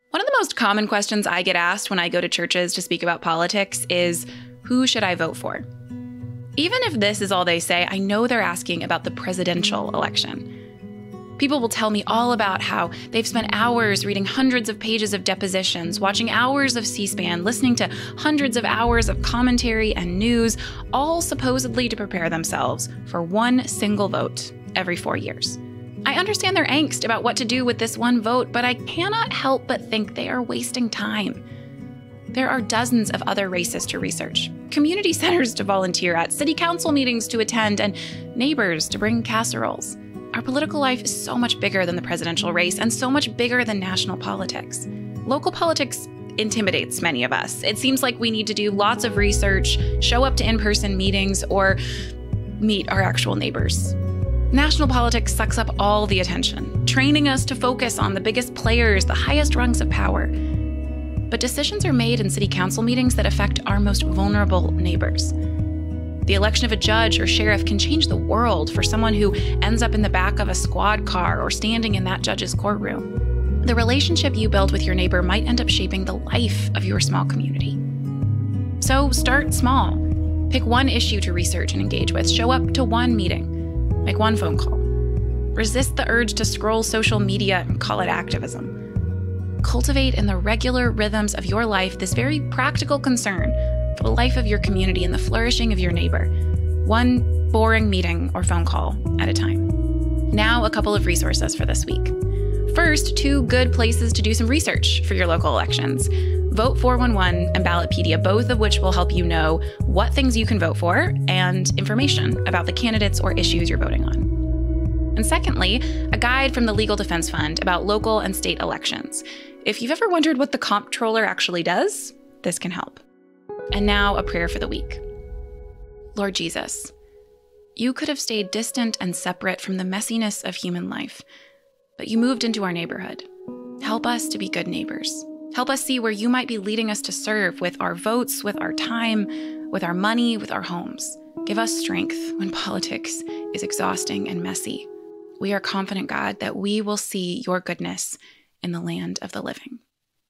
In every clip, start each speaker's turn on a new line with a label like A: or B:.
A: One of the most common questions I get asked when I go to churches to speak about politics is, who should I vote for? Even if this is all they say, I know they're asking about the presidential election. People will tell me all about how they've spent hours reading hundreds of pages of depositions, watching hours of C-SPAN, listening to hundreds of hours of commentary and news, all supposedly to prepare themselves for one single vote every 4 years. I understand their angst about what to do with this one vote, but I cannot help but think they are wasting time. There are dozens of other races to research, community centers to volunteer at, city council meetings to attend, and neighbors to bring casseroles. Our political life is so much bigger than the presidential race and so much bigger than national politics. Local politics intimidates many of us. It seems like we need to do lots of research, show up to in-person meetings, or meet our actual neighbors. National politics sucks up all the attention, training us to focus on the biggest players, the highest rungs of power. But decisions are made in city council meetings that affect our most vulnerable neighbors. The election of a judge or sheriff can change the world for someone who ends up in the back of a squad car or standing in that judge's courtroom. The relationship you build with your neighbor might end up shaping the life of your small community. So start small. Pick one issue to research and engage with. Show up to one meeting. Make one phone call. Resist the urge to scroll social media and call it activism. Cultivate in the regular rhythms of your life this very practical concern for the life of your community and the flourishing of your neighbor. One boring meeting or phone call at a time. Now, a couple of resources for this week. First, 2 good places to do some research for your local elections. Vote 411 and Ballotpedia, both of which will help you know what things you can vote for and information about the candidates or issues you're voting on. And secondly, a guide from the Legal Defense Fund about local and state elections. If you've ever wondered what the comptroller actually does, this can help. And now a prayer for the week. Lord Jesus, you could have stayed distant and separate from the messiness of human life, but you moved into our neighborhood. Help us to be good neighbors. Help us see where you might be leading us to serve with our votes, with our time, with our money, with our homes. Give us strength when politics is exhausting and messy. We are confident, God, that we will see your goodness in the land of the living.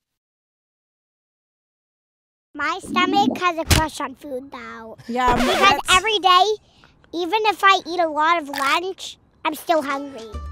B: My stomach has a crush on food now.
C: Yeah,
B: because every day, even if I eat a lot of lunch, I'm still hungry.